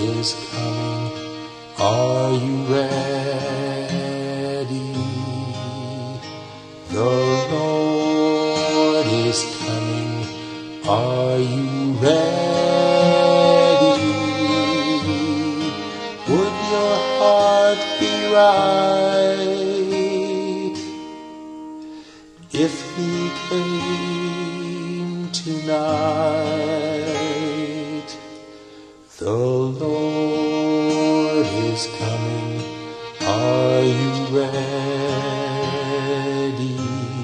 is coming. Are you ready? The Lord is coming. Are you ready? Would your heart be right if he came tonight? The Lord is coming. Are you ready?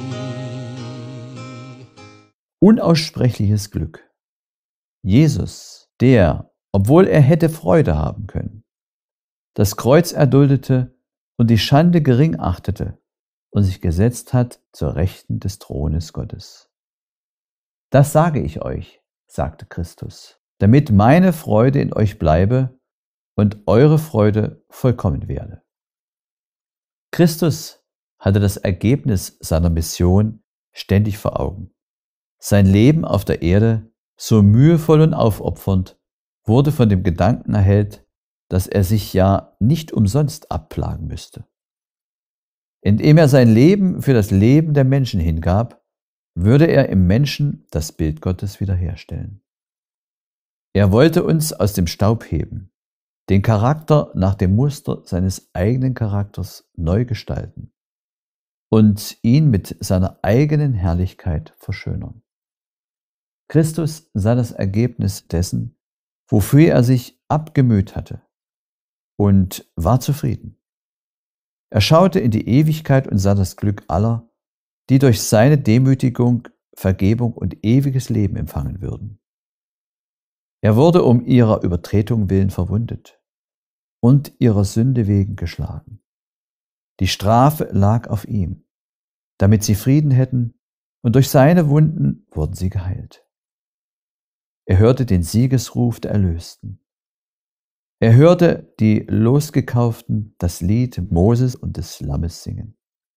Unaussprechliches Glück. Jesus, der, obwohl er hätte Freude haben können, das Kreuz erduldete und die Schande gering achtete und sich gesetzt hat zur Rechten des Thrones Gottes. Das sage ich euch, sagte Christus, damit meine Freude in euch bleibe und eure Freude vollkommen werde. Christus hatte das Ergebnis seiner Mission ständig vor Augen. Sein Leben auf der Erde, so mühevoll und aufopfernd, wurde von dem Gedanken erhellt, dass er sich ja nicht umsonst abplagen müsste. Indem er sein Leben für das Leben der Menschen hingab, würde er im Menschen das Bild Gottes wiederherstellen. Er wollte uns aus dem Staub heben, den Charakter nach dem Muster seines eigenen Charakters neu gestalten und ihn mit seiner eigenen Herrlichkeit verschönern. Christus sah das Ergebnis dessen, wofür er sich abgemüht hatte, und war zufrieden. Er schaute in die Ewigkeit und sah das Glück aller, die durch seine Demütigung, Vergebung und ewiges Leben empfangen würden. Er wurde um ihrer Übertretung willen verwundet und ihrer Sünde wegen geschlagen. Die Strafe lag auf ihm, damit sie Frieden hätten, und durch seine Wunden wurden sie geheilt. Er hörte den Siegesruf der Erlösten. Er hörte die Losgekauften das Lied Moses und des Lammes singen.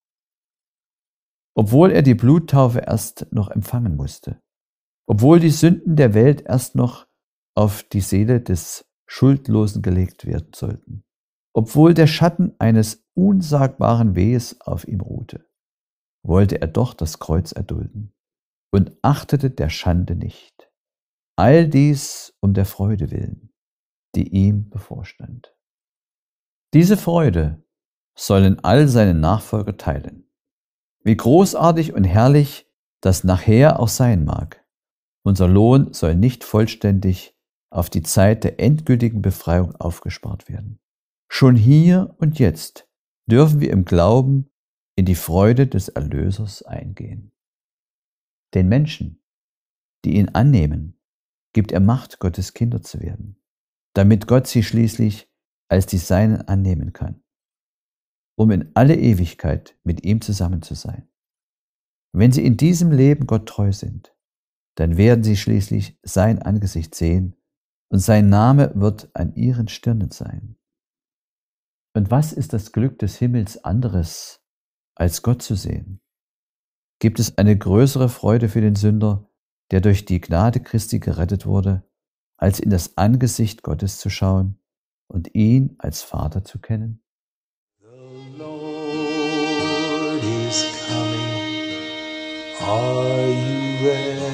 Obwohl er die Bluttaufe erst noch empfangen musste, obwohl die Sünden der Welt erst noch auf die Seele des Schuldlosen gelegt werden sollten, obwohl der Schatten eines unsagbaren Wehes auf ihm ruhte, wollte er doch das Kreuz erdulden und achtete der Schande nicht. All dies um der Freude willen, die ihm bevorstand. Diese Freude sollen all seine Nachfolger teilen. Wie großartig und herrlich das nachher auch sein mag. Unser Lohn soll nicht vollständig auf die Zeit der endgültigen Befreiung aufgespart werden. Schon hier und jetzt dürfen wir im Glauben in die Freude des Erlösers eingehen. Den Menschen, die ihn annehmen, gibt er Macht, Gottes Kinder zu werden, damit Gott sie schließlich als die Seinen annehmen kann, um in alle Ewigkeit mit ihm zusammen zu sein. Wenn sie in diesem Leben Gott treu sind, dann werden sie schließlich sein Angesicht sehen und sein Name wird an ihren Stirnen sein. Und was ist das Glück des Himmels anderes, als Gott zu sehen? Gibt es eine größere Freude für den Sünder, der durch die Gnade Christi gerettet wurde, als in das Angesicht Gottes zu schauen und ihn als Vater zu kennen? The Lord is coming. Are you ready?